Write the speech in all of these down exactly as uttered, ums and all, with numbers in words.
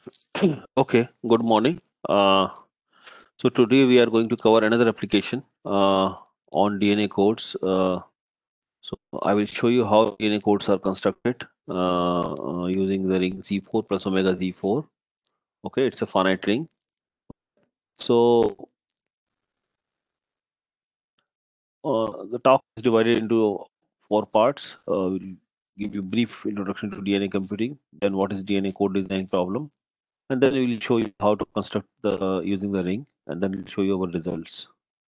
Okay, good morning. Uh, so today we are going to cover another application uh, on D N A codes. Uh, so I will show you how D N A codes are constructed uh, uh, using the ring Z four plus omega Z four. Okay, it's a finite ring. So uh, the talk is divided into four parts. Uh, we'll give you brief introduction to D N A computing, then what is D N A code design problem, and then we will show you how to construct the uh, using the ring, and then we'll show you our results.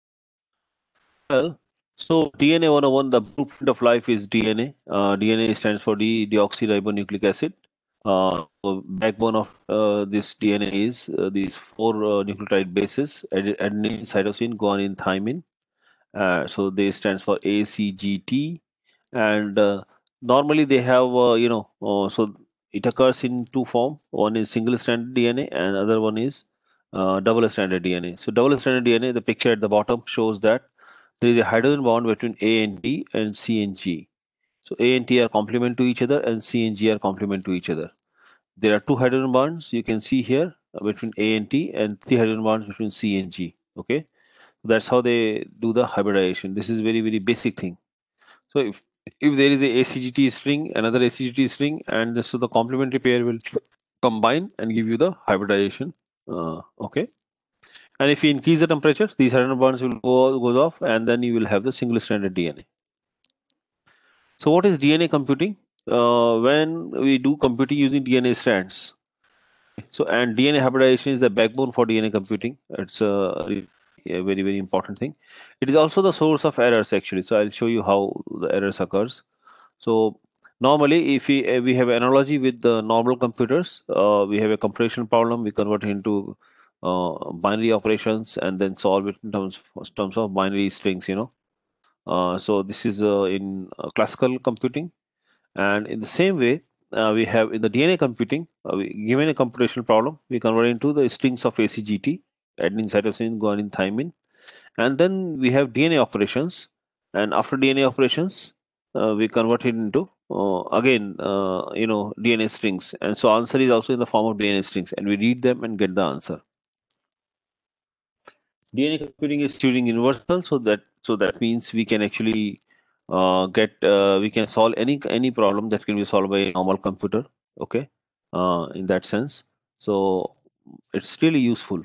Well, so D N A one oh one, the blueprint of life is D N A. Uh, D N A stands for D deoxyribonucleic acid. Uh, so backbone of uh, this D N A is uh, these four uh, nucleotide bases: ad- adenine, cytosine, guanine, thymine. Uh, so they stands for A, C, G, T, and uh, normally they have uh, you know uh, so it occurs in two form. One is single stranded D N A, and other one is uh, double stranded D N A. So double stranded D N A, the picture at the bottom shows that there is a hydrogen bond between A and D and C and G. So A and T are complement to each other, and C and G are complement to each other. There are two hydrogen bonds you can see here uh, between A and T, and three hydrogen bonds between C and G. Okay, that's how they do the hybridization. This is very very basic thing. So if if there is a ACGT string, another ACGT string, and this, so the complementary pair will combine and give you the hybridization. Uh, okay, and if you increase the temperature, these hydrogen bonds will go goes off, and then you will have the single stranded D N A. So what is D N A computing? Uh, when we do computing using D N A strands. So and D N A hybridization is the backbone for D N A computing. It's a, a very very important thing. It is also the source of errors actually. So I'll show you how the errors occurs. So normally, if we uh, we have analogy with the normal computers, uh, we have a computation problem. We convert it into uh, binary operations and then solve it in terms terms of binary strings. You know, uh, so this is uh, in uh, classical computing, and in the same way, uh, we have in the D N A computing, uh, we, given a computational problem, we convert it into the strings of A C G T, adenine, cytosine, guanine, thymine, and then we have D N A operations, and after D N A operations, uh, we convert it into uh, again, uh, you know, D N A strings, and so answer is also in the form of D N A strings, and we read them and get the answer. D N A computing is Turing universal, so that so that means we can actually uh, get uh, we can solve any any problem that can be solved by a normal computer. Okay, uh, in that sense, so it's really useful.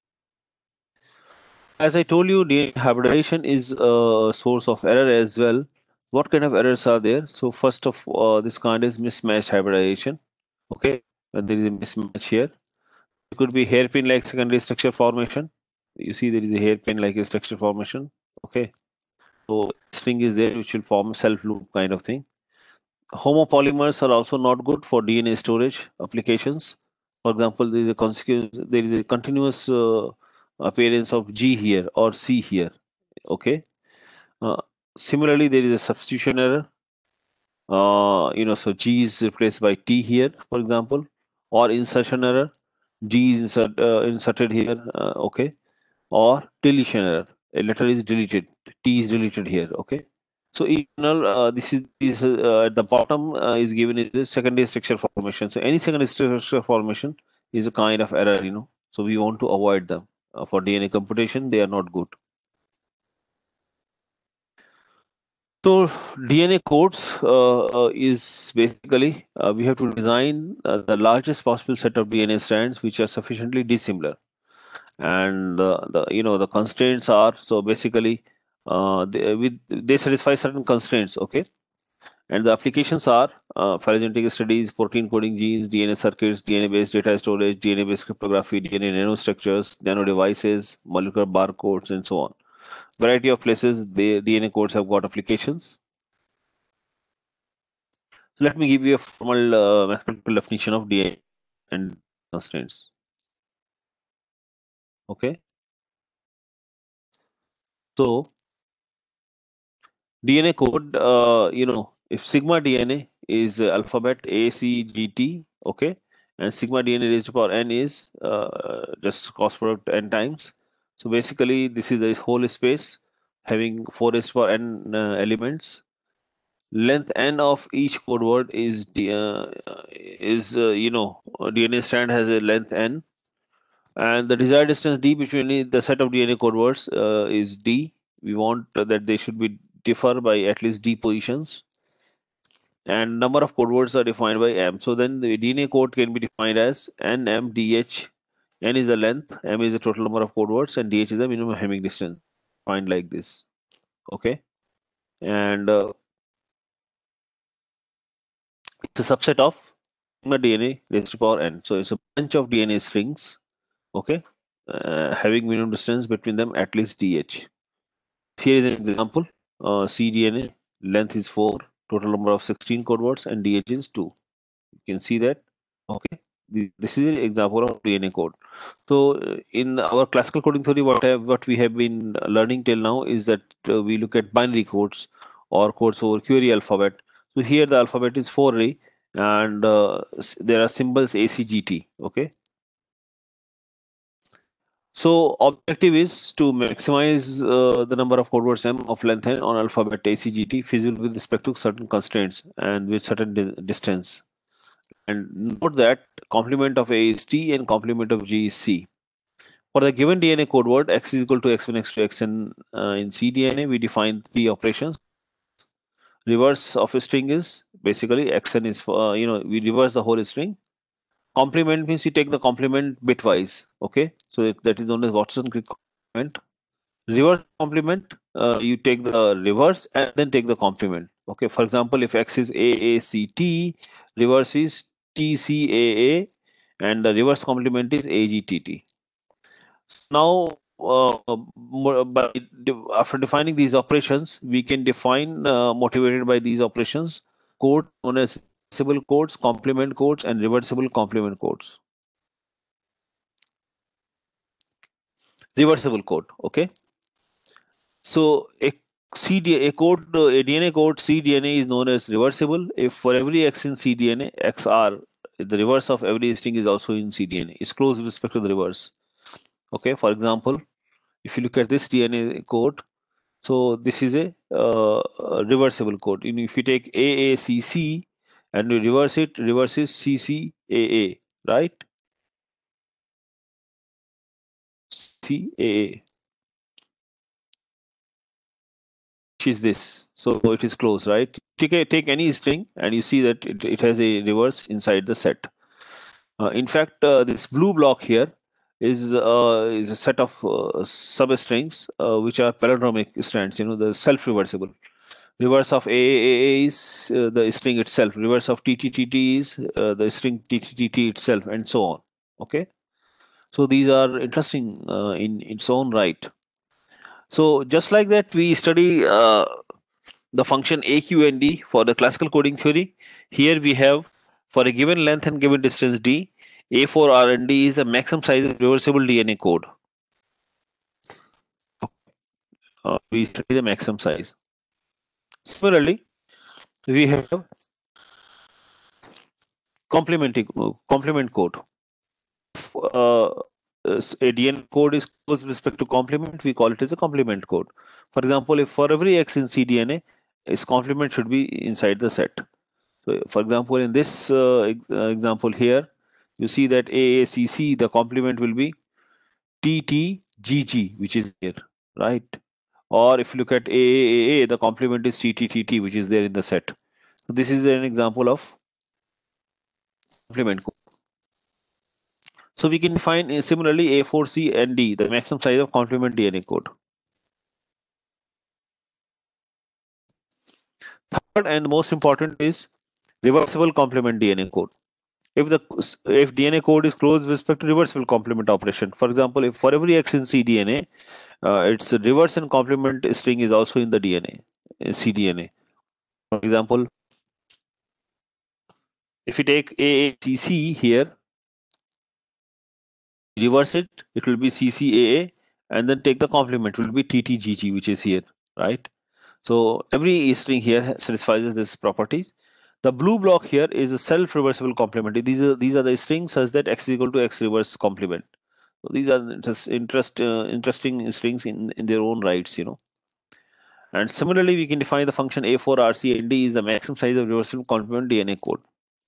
As I told you, D N A hybridization is a source of error as well. What kind of errors are there? So first of uh, this kind is mismatched hybridization. Okay, and there is a mismatch here. It could be hairpin-like secondary structure formation. You see, there is a hairpin-like structure formation. Okay, so string is there which will form a self-loop kind of thing. Homopolymers are also not good for D N A storage applications. For example, there is a consequence, there is a continuous uh, appearance of G here or C here. Okay. Uh, Similarly, there is a substitution error. Uh, you know, so G is replaced by T here, for example, or insertion error. G is insert, uh, inserted here. Uh, okay, or deletion error. A letter is deleted. T is deleted here. Okay. So in general, uh, this is, this uh, at the bottom uh, is given is the secondary structure formation. So any secondary structure formation is a kind of error, you know. So we want to avoid them. Uh, for D N A computation, they are not good. So D N A codes uh, uh, is basically uh, we have to design uh, the largest possible set of D N A strands which are sufficiently dissimilar, and uh, the you know the constraints are so basically uh, they, with they satisfy certain constraints. Okay, and the applications are uh, phylogenetic studies, protein coding genes, D N A circuits, D N A-based data storage, D N A-based cryptography, D N A nanostructures, nano devices, molecular barcodes, and so on. Variety of places the D N A codes have got applications. So let me give you a formal uh, mathematical definition of D N A and constraints. Okay. So D N A code, uh, you know, if sigma D N A is uh, alphabet A, C, G, T, okay, and sigma D N A raised to power n is uh, just cross product n times. So basically, this is a whole space having four raised to power n uh, elements. length n of each code word is D, uh, is uh, you know D N A strand has a length n, and the desired distance d between the set of D N A code words uh, is d. We want uh, that they should be differ by at least d positions, and number of code words are defined by m. So then the D N A code can be defined as n m d h. N is the length, m is the total number of code words, and dh is the minimum Hamming distance. Find like this, okay? And uh, it's a subset of the D N A raised to power n. So it's a bunch of D N A strings, okay, uh, having minimum distance between them at least dh. Here is an example. Uh, cDNA length is four, total number of sixteen code words, and dh is two. You can see that, okay. This is an example of D N A code. So uh, in our classical coding theory, what have, what we have been learning till now is that uh, we look at binary codes or codes over query alphabet. So here the alphabet is four array, and uh, there are symbols A C G T, okay. So objective is to maximize uh, the number of code words m of length n on alphabet A C G T feasible with respect to certain constraints and with certain di distance. And note that complement of A is T and complement of G is C. For the given D N A code word x is equal to x one, x two, xn uh, in cDNA, we define three operations. Reverse of a string is basically xn is for, uh, you know, we reverse the whole string. Complement means you take the complement bitwise, okay? So it, that is known as Watson Crick complement. Reverse complement, uh, you take the reverse and then take the complement, okay? For example, if x is A A C T, reverse is T C A A, and the reverse complement is A G T T. Now, uh, by, after defining these operations, we can define, uh, motivated by these operations, code known as reversible codes, complement codes, and reversible complement codes. Reversible code, okay. So a C D A, a code, a D N A code cDNA is known as reversible if for every x in cDNA, X R, the reverse of every string is also in cDNA. It's close with respect to the reverse. Okay, for example, if you look at this D N A code, so this is a, uh, a reversible code. And if you take A A C C and you reverse it, reverses C C A A, right? C A A. Which is this. So it is closed, right? Take, a, take any string and you see that it, it has a reverse inside the set. Uh, in fact, uh, this blue block here is uh, is a set of uh, substrings uh, which are palindromic strands, you know, the self-reversible. Reverse of A A A is uh, the string itself. Reverse of T T T T is uh, the string T T T T itself, and so on. Okay. So these are interesting uh, in its own right. So just like that, we study uh, the function A Q and D for the classical coding theory. Here we have for a given length and given distance D, A for R and D is a maximum size of reversible D N A code. Uh, we study the maximum size. Similarly, we have complementing complement code. Uh, a D N A code is close with respect to complement, we call it as a complement code. For example, if for every X in cDNA, its complement should be inside the set. So, for example, in this uh, example here, you see that A A C C, the complement will be T T G G, which is here, right? Or if you look at A A A A, the complement is C T T T, which is there in the set. So this is an example of complement code. So we can find uh, similarly A four C and D, the maximum size of complement D N A code. Third and most important is reversible complement D N A code. If the if D N A code is closed with respect to reversible complement operation, for example, if for every X in cDNA, uh, its reverse and complement string is also in the D N A, in cDNA. For example, if you take A A C C here, reverse it, it will be C C A A, and then take the complement, it will be T T G G, which is here, right? So every string here satisfies this property. The blue block here is a self-reversible complement. These are these are the strings such that x is equal to x reverse complement. So these are just interest uh, interesting strings in in their own rights, you know. And similarly, we can define the function A four R C N D is the maximum size of reversible complement D N A code.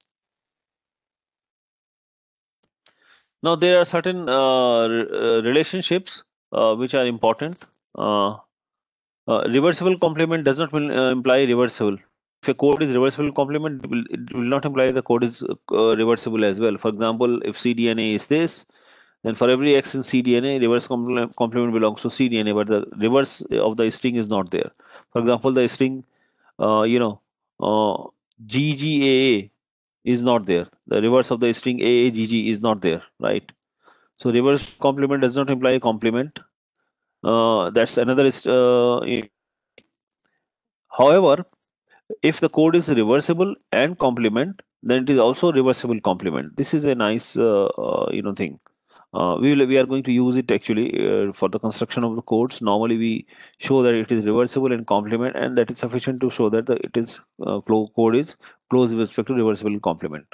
Now, there are certain uh, re- uh, relationships uh, which are important. Uh, uh, reversible complement does not mean, uh, imply reversible. If a code is reversible complement, it will, it will not imply the code is uh, reversible as well. For example, if cDNA is this, then for every X in cDNA, reverse complement, complement belongs to cDNA, but the reverse of the string is not there. For example, the string, uh, you know, uh, G G A A is not there. The reverse of the string A A G G is not there, right? So reverse complement does not imply a complement. Uh, that's another. Uh, however, if the code is reversible and complement, then it is also reversible complement. This is a nice, uh, uh, you know, thing. Uh, we will, we are going to use it actually uh, for the construction of the codes. Normally, we show that it is reversible and complement, and that is sufficient to show that the, it is uh, code is close with respect to reversible and complement.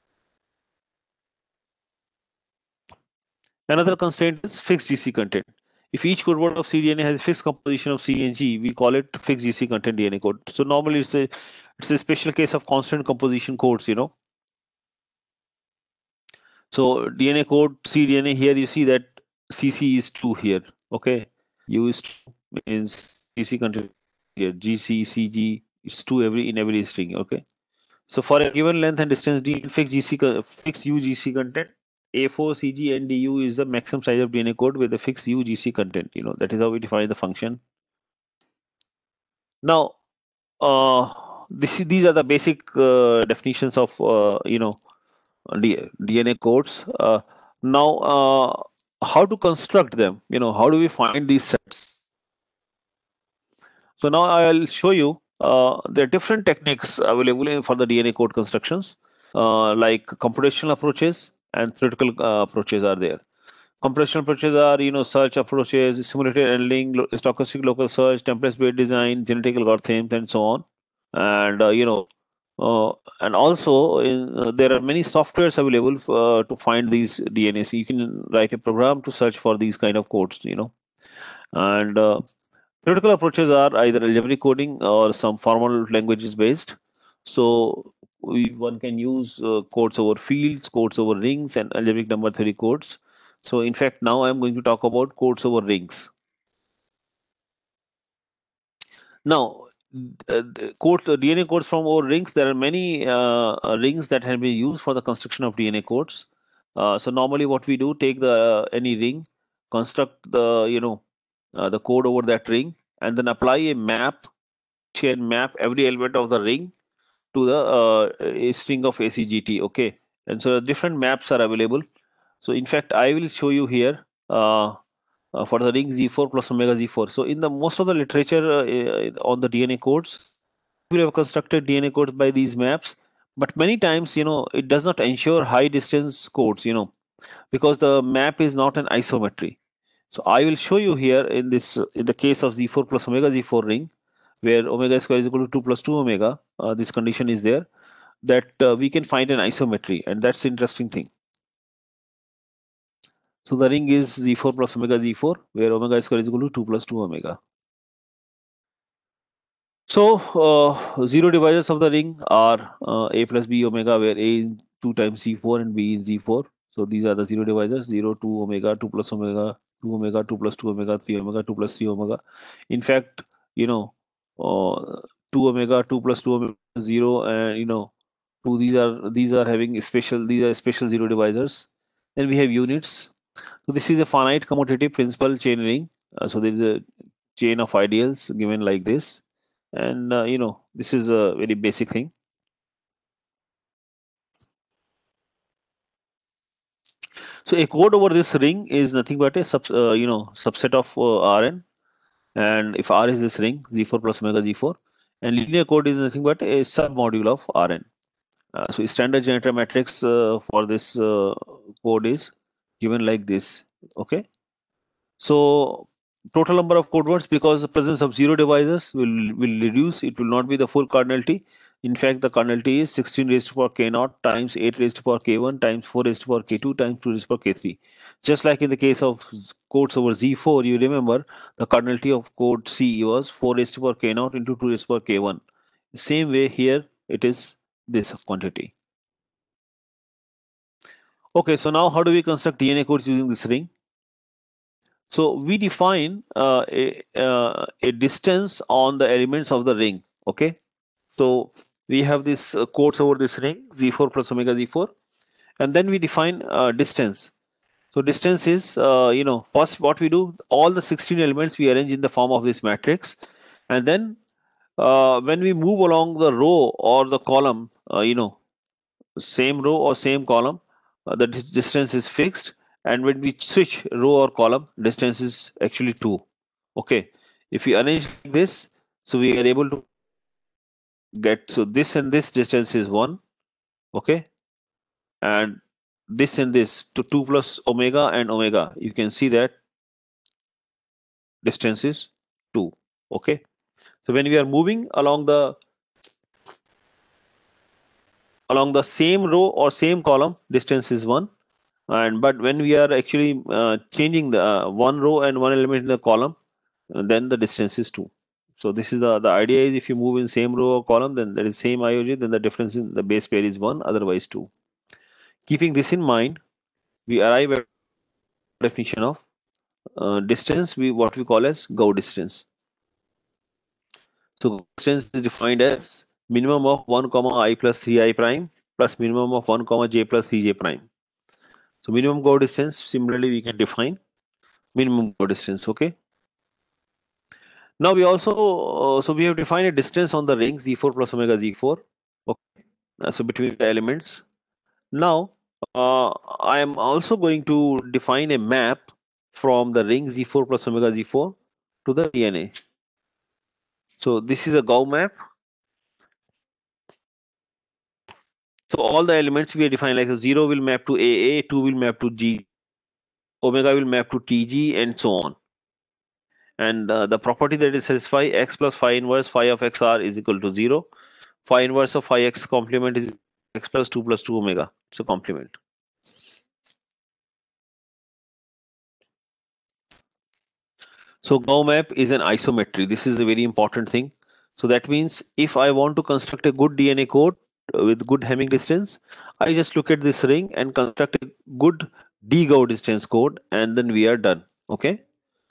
Another constraint is fixed G C content. If each code word of cDNA has a fixed composition of C and G, we call it fixed G C content D N A code. So normally it's a it's a special case of constant composition codes, you know. So D N A code cDNA here you see that C C is two here. Okay, U is two means C C content here. G C C G is two every in every string. Okay. So for a given length and distance D, fixed G C fixed U G C content. A four C G N D U is the maximum size of D N A code with the fixed U G C content. You know, that is how we define the function. Now, uh, this these are the basic uh, definitions of uh, you know D DNA codes. Uh, now, uh, how to construct them? You know, how do we find these sets? So now I'll show you. Uh, there are different techniques available for the D N A code constructions, uh, like computational approaches and theoretical uh, approaches are there. Computational approaches are, you know, search approaches, simulated handling, lo- stochastic local search, template-based design, genetic algorithms, and so on. And uh, you know, uh, and also in, uh, there are many softwares available for, uh, to find these D N As. You can write a program to search for these kind of codes, you know. And uh, theoretical approaches are either algebraic coding or some formal languages based. So we, one can use uh, codes over fields, codes over rings, and algebraic number theory codes. So in fact, now I'm going to talk about codes over rings. Now, uh, the code, uh, D N A codes from over rings, there are many uh, uh, rings that have been used for the construction of D N A codes. Uh, so normally what we do, take the uh, any ring, construct the, you know, uh, the code over that ring, and then apply a map, and map every element of the ring to the uh, a string of A C G T. Okay, and so different maps are available. So in fact, I will show you here uh, uh, for the ring Z four plus omega Z four. So in the most of the literature uh, uh, on the D N A codes, we have constructed D N A codes by these maps, but many times, you know, it does not ensure high distance codes, you know, because the map is not an isometry. So I will show you here in this, in the case of Z four plus omega Z four ring, where omega square is equal to two plus two omega, uh, this condition is there, that uh, we can find an isometry, and that's the interesting thing. So the ring is Z four plus omega Z four, where omega square is equal to two plus two omega. So uh, zero divisors of the ring are uh, A plus B omega, where A is two times Z four and B is Z four. So these are the zero divisors: zero, two omega, two plus omega, two omega, two plus two omega, three omega, two plus three omega. In fact, you know, uh, two omega, two plus two omega, zero, and you know, two. These are these are having special. These are special zero divisors. Then we have units. So this is a finite commutative principal chain ring. Uh, so there is a chain of ideals given like this, and uh, you know, this is a very basic thing. So a code over this ring is nothing but a sub, uh, you know, subset of uh, Rn, and if R is this ring Z four plus omega Z four, and linear code is nothing but a submodule of Rn. Uh, so standard generator matrix uh, for this uh, code is given like this. Okay. So total number of code words, because the presence of zero divisors will will reduce. It will not be the full cardinality. In fact, the kernel T is sixteen raised to power k naught times eight raised to power k one times four raised to power k two times two raised to power k three. Just like in the case of codes over Z four, you remember the kernel T of code C was four raised to power k naught into two raised to power k one. Same way here, it is this quantity. Okay, so now how do we construct D N A codes using this ring? So we define uh, a, uh, a distance on the elements of the ring. Okay, so we have this uh, codes over this ring Z four plus omega Z four, and then we define uh, distance. So distance is, uh, you know, first what we do, all the sixteen elements we arrange in the form of this matrix, and then uh, when we move along the row or the column, uh, you know, same row or same column, uh, the dis distance is fixed, and when we switch row or column, distance is actually two. Okay, if we arrange like this, so we are able to get, so this and this distance is one. Okay, and this and this to two plus omega and omega, you can see that distance is two. Okay, so when we are moving along the along the same row or same column, distance is one. And but when we are actually uh, changing the uh, one row and one element in the column, uh, then the distance is two. So this is the the idea is, if you move in same row or column, then there is same I O J, then the difference in the base pair is one, otherwise two. Keeping this in mind, we arrive at definition of uh, distance, we what we call as Gauss distance. So distance is defined as minimum of one comma I plus three I prime plus minimum of one comma j plus three j prime. So minimum Gauss distance, similarly we can define minimum Gauss distance. Okay. Now we also uh, so we have defined a distance on the ring Z four plus omega Z four. Okay. Uh, so between the elements. Now uh, I am also going to define a map from the ring Z four plus omega Z four to the D N A. So this is a Gauss map. So all the elements we define, like so zero will map to A A, two will map to G, omega will map to T G, and so on. And uh, the property that is satisfy x plus phi inverse phi of xr is equal to zero. Phi inverse of phi x complement is x plus two plus two omega. It's a complement. So Gauss map is an isometry. This is a very important thing. So that means if I want to construct a good D N A code with good Hamming distance, I just look at this ring and construct a good D Gauss distance code, and then we are done. Okay.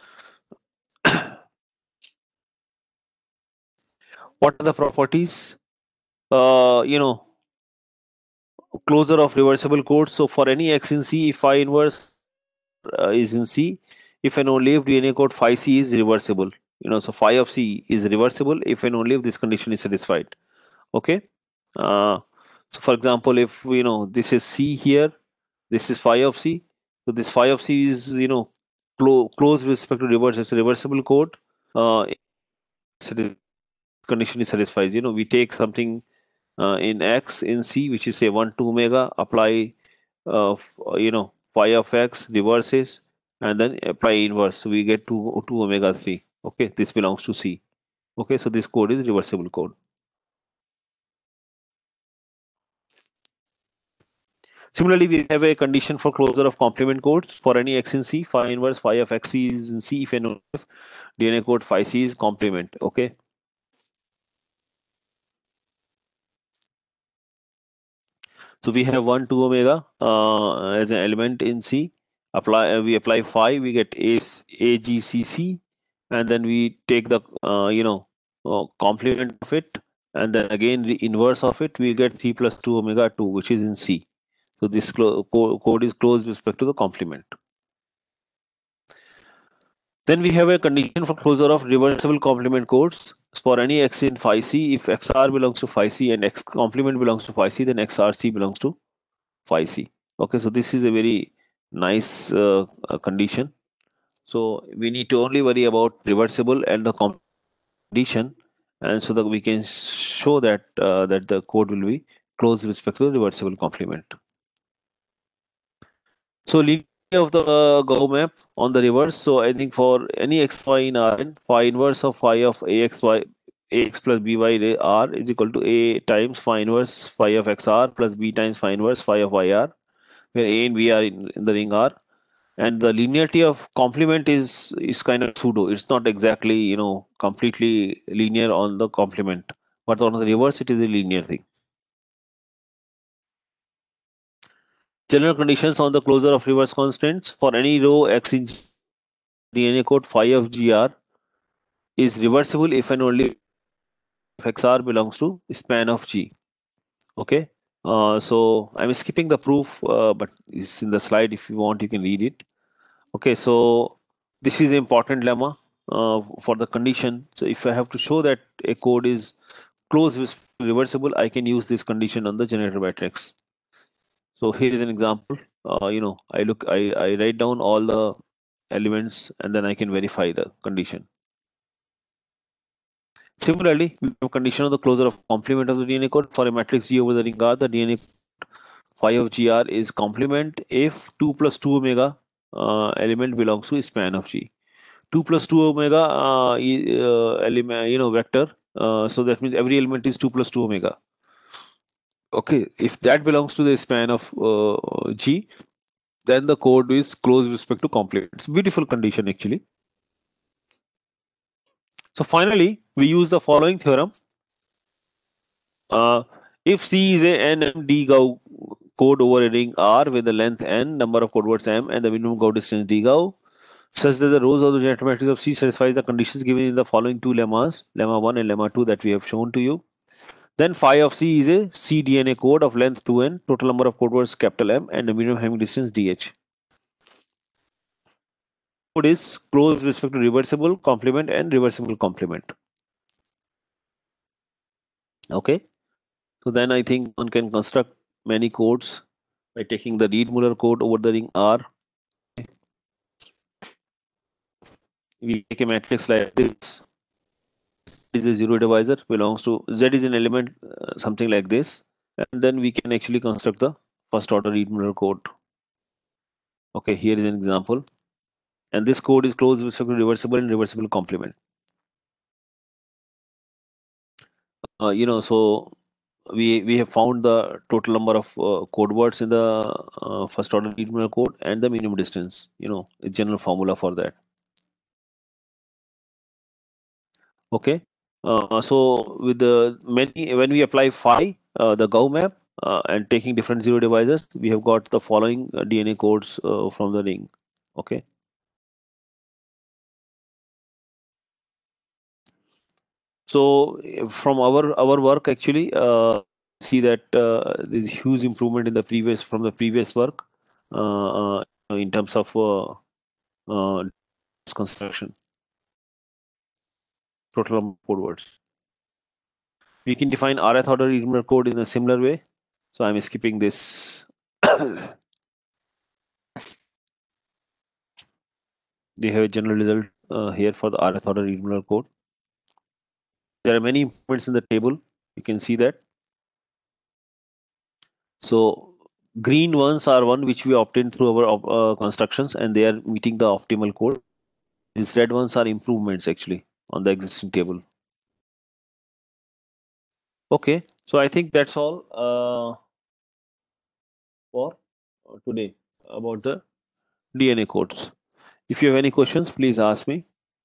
What are the properties? Uh, you know, closure of reversible codes. So for any x in C, if phi inverse uh, is in C, if and only if D N A code phi C is reversible. You know, so phi of C is reversible if and only if this condition is satisfied. Okay. Uh, so for example, if you know this is C here, this is phi of C. So this phi of C is, you know, clo close with respect to reverse. It's a reversible code. Uh, condition is satisfied. You know, we take something uh, in X in C, which is say one two omega, apply uh, you know phi of X, reverses, and then apply inverse. So we get two two omega three. Okay, this belongs to C. Okay, so this code is reversible code. Similarly, we have a condition for closure of complement codes for any x in C. Phi inverse phi of x is in C if and if D N A code phi C is complement. Okay. So we have one two omega uh, as an element in C. Apply uh, we apply phi, we get A A G C C, and then we take the uh, you know uh, complement of it, and then again the inverse of it, we get three plus two omega two, which is in C. So this co code is closed with respect to the complement. Then we have a condition for closure of reversible complement codes for any x in phi C. If xr belongs to phi C and x complement belongs to phi C, then xrc belongs to phi C. Okay, so this is a very nice uh, condition. So we need to only worry about reversible and the condition, and so that we can show that uh, that the code will be closed with respect to the reversible complement. So linearity of the uh, Gauss map on the reverse. So I think for any xy in Rn, phi inverse of phi of axy ax plus by r is equal to a times phi inverse phi of xr plus b times phi inverse phi of yr, where a and b are in, in the ring R. And the linearity of complement is is kind of pseudo. It's not exactly, you know, completely linear on the complement, but on the reverse, it is a linear thing. General conditions on the closure of reverse constants for any row x in D N A code phi of gr is reversible if and only if xr belongs to span of g. Okay. Uh, so I'm skipping the proof, uh, but it's in the slide. If you want, you can read it. Okay. So this is an important lemma uh, for the condition. So if I have to show that a code is closed with reversible, I can use this condition on the generator matrix. So here is an example. Uh, you know, I look, I, I write down all the elements and then I can verify the condition. Similarly, we have condition of the closure of complement of the D N A code for a matrix G over the ring R. The D N A phi of gr is complement if two plus two omega uh, element belongs to span of G. two plus two omega uh, uh, element, you know, vector. Uh, so that means every element is two plus two omega. Okay, if that belongs to the span of uh, G, then the code is closed with respect to complement. It's a beautiful condition actually. So finally, we use the following theorem. Uh, if C is a N M D Gauss code over a ring R with the length N, number of code words M, and the minimum Gauss distance D Gauss, such that the rows of the generator matrix of C satisfies the conditions given in the following two lemmas, lemma one and lemma two that we have shown to you. Then phi of C is a C D N A code of length two N, total number of code words capital M, and the minimum having distance D H. Code is closed with respect to reversible complement and reversible complement. Okay. So then I think one can construct many codes by taking the Reed-Muller code over the ring R. We take a matrix like this. Is a zero divisor, belongs to Z is an element, uh, something like this, and then we can actually construct the first order Reed-Muller code. Okay, here is an example, and this code is closed with respect to reversible and reversible complement. Uh, you know, so we we have found the total number of uh, code words in the uh, first order Reed-Muller code and the minimum distance. You know, a general formula for that. Okay. Uh, so with the many, when we apply phi, uh, the Gauss map, uh, and taking different zero divisors, we have got the following uh, D N A codes uh, from the ring. Okay. So from our our work actually, uh, see that uh, there's huge improvement in the previous from the previous work uh, uh, in terms of uh, uh, construction. Total number of code words. We can define Rth order Reed-Muller code in a similar way. So I'm skipping this. They have a general result uh, here for the Rth order Reed-Muller code. There are many improvements in the table. You can see that. So green ones are one which we obtained through our uh, constructions, and they are meeting the optimal code. These red ones are improvements actually on the existing table. Okay, so I think that's all uh, for today about the D N A codes. If you have any questions, please ask me.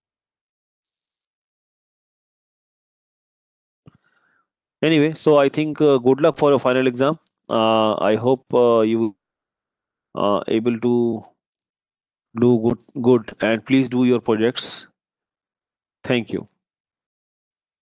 Anyway, so I think uh, good luck for your final exam. Uh, I hope uh, you are uh, able to do good, good, and please do your projects. Thank you.